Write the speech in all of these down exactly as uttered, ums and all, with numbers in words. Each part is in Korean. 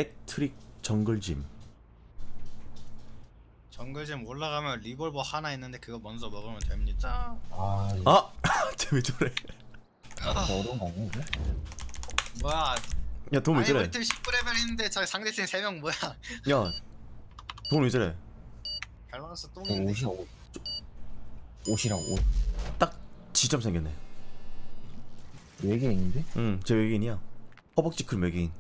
일렉트릭 정글짐. 정글짐 올라가면 리볼버 하나 있는데 그거 먼저 먹으면 됩니다. 아, 아! 쟤 왜 저래? 아, 어려운 거 아니야? 이거? 뭐야? 야 돈 왜 아니 저래? 우리 팀 십구 레벨인데 저 상대팀 세 명 뭐야? 야 돈 왜 저래? 밸런스 저 똥인데. 옷이야 옷. 옷이랑 옷. 딱 지점 생겼네. 외계인인데? 응, 쟤 외계인이야. 허벅지 큰 외계인.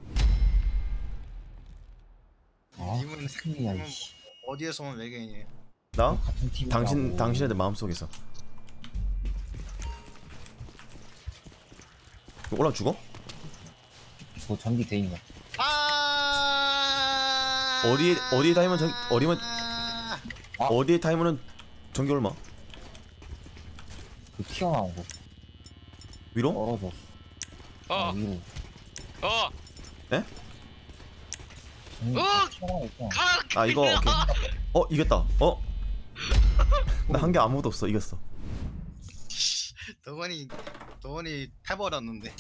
아, 이분은 큰일이야 이분 이씨. 어디에서 온 외계인이에요? 나? 같은 팀. 당신 당신애들 마음속에서. 올라 죽어? 저 전기 대인 거. 아 어디에 어디에 다이면 전 어디면 아 아. 어디에 다이면은 전기 얼마? 그 튀어나온 거. 위로? 떨어졌어. 아, 어, 위로. 어, 에? 전기 어! 튀어나온 거. 가! 아 이거 오케이. 어 이겼다. 어? 나 한 개 아무것도 없어. 이겼어. 도건이 도건이 패버렸는데.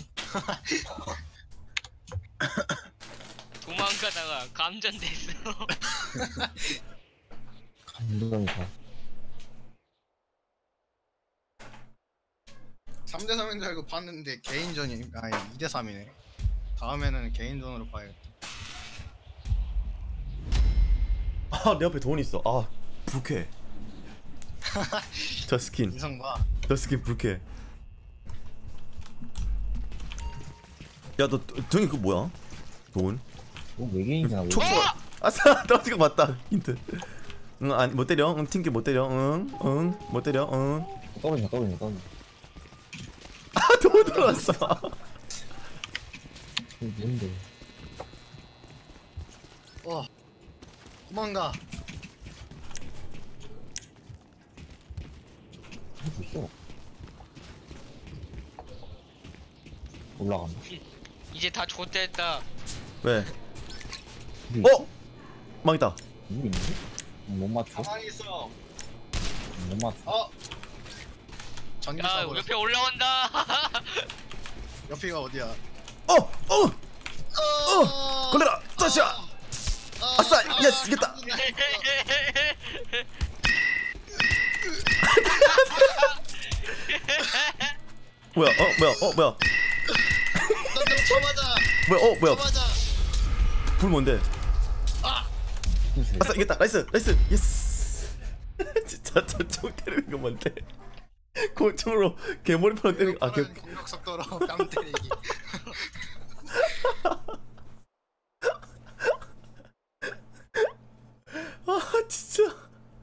도망가다가 감전됐어. 감동이다. 삼 대 삼인 줄 알고 봤는데 개인전이 아니 이 대 삼이네. 다음에는 개인전으로 봐야겠다. 아 내 앞에 돈 있어. 아 불쾌. 저 스킨. 인성 봐. 저 스킨 불쾌. 야 너 등이 그 뭐야? 돈? 너 외계인이잖아. 촉. 외계인. 아싸 떨어진 거 맞다. 힌트. 응 아니 못 때려. 응 튕기 못 때려. 응응 못 때려. 응. 떨어진다 떨어진다 떨어진다. 아돈 들어왔어. 이거 뭔데? 어 도망가. 하고 있어. 올라간다. 이제 다 좆됐다. 왜? 이게 어? 망했다. 이게 있는데? 못 맞춰? 가만히 있어. 못 맞춰. 어. 전기 야, 사고. 옆에 올라온다. 옆이가 어디야? 어! 어! 어! 걸려라! 짜샤! 아싸! 예스! 이겼다! 뭐야? 어? 뭐야? 어? 뭐야? 너좀 쳐맞아. 뭐야? 어? 뭐야? 쳐맞아. 불 뭔데? 글쎄. 아싸! 이겼다! 나이스! 나이스! 예스! 진짜 저총 때리는 거 뭔데? 고총으로 개머리판으로 때리는 거 아, 개... 공격 속도로 뺨 때리기. 아 진짜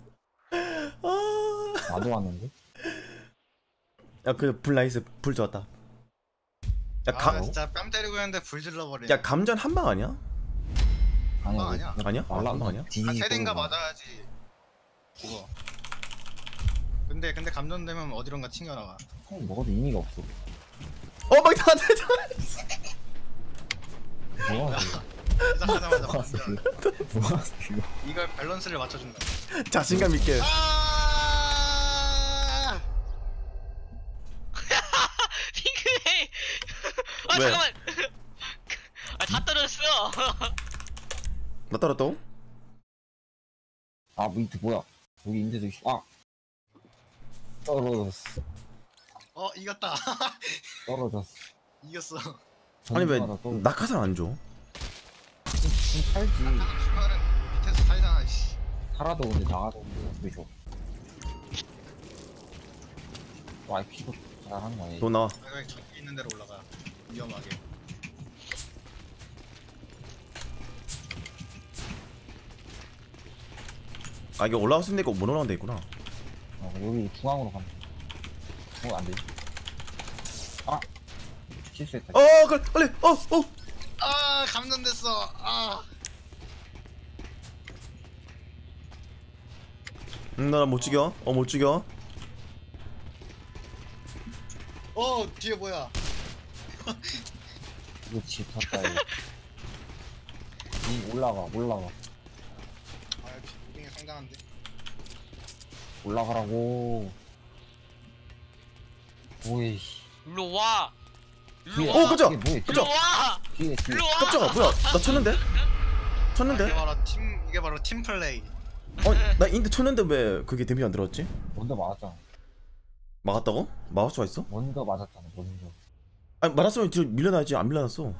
아... 나도 왔는데? 야 그 불 나이스 불 좋았다. 야 아 감... 진짜 뺨 때리고 있는데 불 질러버리네. 야 감전 한 방 아니야? 아니야. 아, 아니야. 아니야? 아, 날라 한방 아니야? 한 세대인가 맞아야지. 그거. 근데 근데 감전되면 어디론가 튕겨나가. 총 먹어도 의미가 없어. 어 망했다 안돼. 뭐야? 시작하자마자 뭐하어 감전. 이거? 뭐하어 이거? 이걸 밸런스를 맞춰준다. 자신감 있게. 아! 핑크해. 아 왜? 잠깐만. 아 다 떨어졌어. 나 떨었다고? 아 밑에 뭐야? 여기 인제도 있... 아 떨어졌어. 어 이겼다. 떨어졌어. 이겼어. 아니 왜 전기마다 떨어졌어. 낙하산 안 줘? 좀, 좀 살지. 중간은 밑에서 살잖아. 씨. 살아도 근데 나가도 왜 줘? 와 피도 잘하는 거 아니야? 돈 나와. 내가 전기 있는 데로 올라가. 위험하게. 아 이게 올라갈 수 있는 데가 못 올라가는 데 있구나. 어, 여기 중앙으로 가면 어 안되지. 아 실수했다. 어 그래 빨리 어 어. 아 감전됐어. 아. 응 나 못 죽여. 어 못 죽여. 어 뒤에 뭐야? 이거 집 탔다 이거. 이 올라가 올라가 아 역시 무빙이 상당한데. 올라가라고. 오이. 일로 와. 일로 뒤에. 어, 와. 그죠? 뒤에 뭐야? 일로 그죠? 와. 뒤에 뒤에. 일로 와. 깜짝아 뭐야? 나 쳤는데? 쳤는데? 이게 바로 팀 이게 바로 팀 플레이. 어, 나 인트 쳤는데 왜 그게 데미지 안 들어갔지? 먼저 맞았잖아. 막았다고? 막을 수가 있어? 먼저 맞았잖아. 먼저. 아니 맞았으면 뒤로 밀려나지. 안 밀려났어.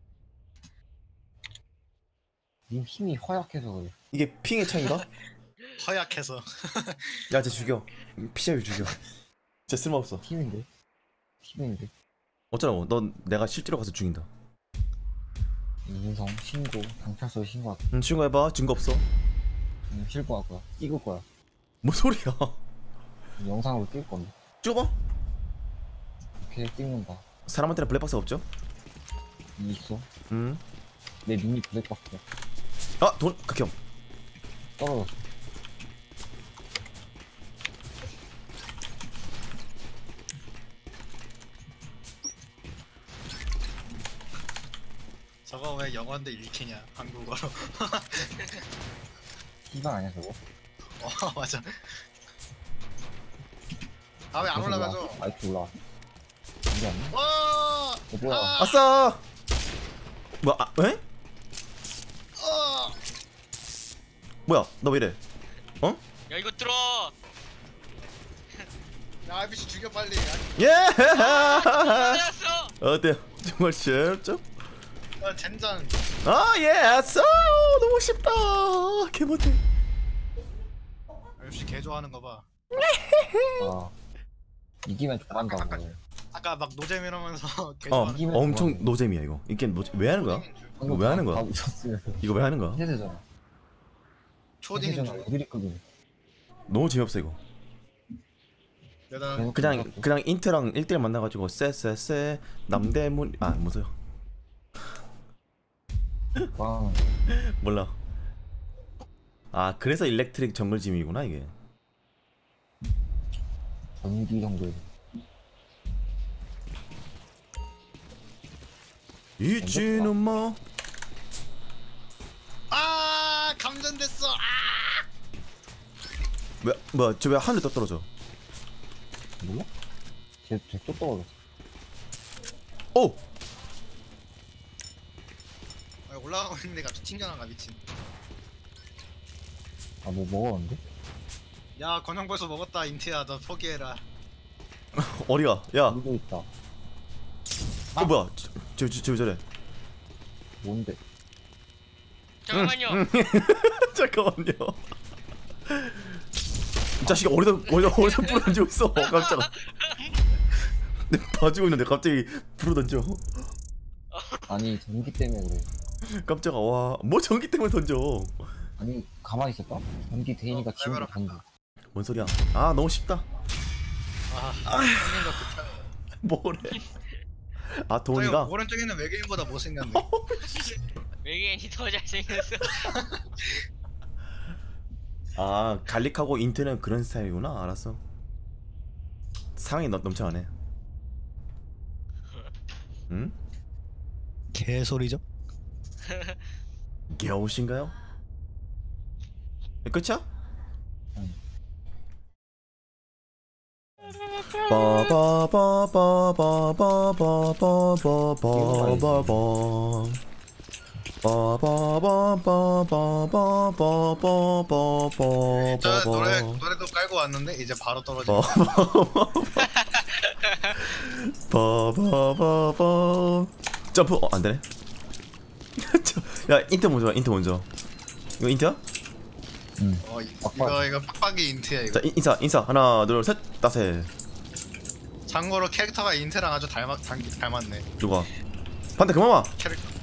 님 힘이 허약해서 그래. 이게 핑의 차인가? 허약해서. 야, 쟤 죽여. 피자유 죽여. 쟤 쓸모없어. 팀인데. 팀인데. 어쩌라고? 넌 내가 실제로 가서 죽인다. 이인성 신고 경찰서에 신고할게. 응, 신고해봐. 증거 없어. 응, 신고할 거야. 찍을 거야. 뭐 소리야? 영상으로 찍을 건데. 찍어봐. 이렇게 찍는다. 사람한테는 블랙박스 없죠? 이 있어. 응. 내 눈이 블랙박스야. 아, 돈 극혐. 떨어졌어. 저거 왜 영어인데 읽히냐 한국어로. 희망 아니야 저거? 어 맞아. 아 왜 안 계속 올라가죠? 올라와. 마이크 올라와. 이게 아니야? 와. 어, 뭐야? 아! 아싸. 뭐야? 아, 에? 어. 뭐야? 너 왜 이래? 어? 야 이거 들어. 야 아이비씨 죽여 빨리. 예! 알았어. 어때요? 정말 쉽죠? 아 젠장. 아, 예! 아싸! 너무 쉽다. 개못해. 아이비씨 개 좋아하는 거 봐. 아. 이기면 잘한다고. 아까 막 노잼 이러면서 개 어, 좋아하는 이기면 엄청 좋아하는 노잼이야 이거. 이게 노잼. 왜 하는 거야? 이거 왜 하는 거야? 다 웃었으면서. 이거 왜 하는 거야? 해세잖아. 초딩인 해세잖아. 줄. 어디리 끄기. 너무 재미없어 이거. 내가 그냥 그냥 인트랑 일 대일 만나가지고 쎄쎄쎄 남대문 아 무서요. 와. 몰라. 아 그래서 일렉트릭 정글짐이구나 이게. 전기 정도. 이지는 뭐 아 감전됐어. 아. 왜 뭐야 저 왜 하늘 떠 떨어져? 몰라? 쟤쟤또 떨어졌어. 오 아, 올라가고 있는데 갑자기 튕겨나가 미친. 아 뭐 먹었는데? 야 건영 벌써 먹었다 인트야 너 포기해라. 어리가 야. 어 여기도 있다. 뭐야 저 저 저 저래. 뭔데? 잠깐만요. 잠깐만요. 이 자식이 어디서 어디서 어디서 불을 던지고 있어. 깜짝아. 내 봐주고 있는데 갑자기 불을 던져. 아니 전기 때문에 그래. 깜짝아. 와뭐 전기 때문에 던져. 아니 가만히 있었다. 전기 대니까 어, 지금 해봐라. 던져. 뭔 소리야? 아 너무 쉽다. 아 형님과 급하. 뭐래? 아 저기 도훈이가 오른쪽에 있는 외계인보다 못생겼네. 외계인이 더 잘생겼어. 아 갈릭하고 인트는 그런 스타일이구나. 알았어. 사랑이 넘 넘쳐나네. 응? 개소리죠? 겨우신가요? 끝이야? 응. 저 노래 노래도 깔고 왔는데 이제 바로 떨어져. 바바바바 점프 어 안되네. 야 인트 먼저 와, 인트 먼저. 이거 인트야? 응. 어 이- 이거 이거 빡빡이 인트야 이거. 자 인, 인사 인사 하나 둘 셋 따세. 참고로 캐릭터가 인트랑 아주 닮았 닮, 닮았네. 누가? 반대 그만 와. 캐릭터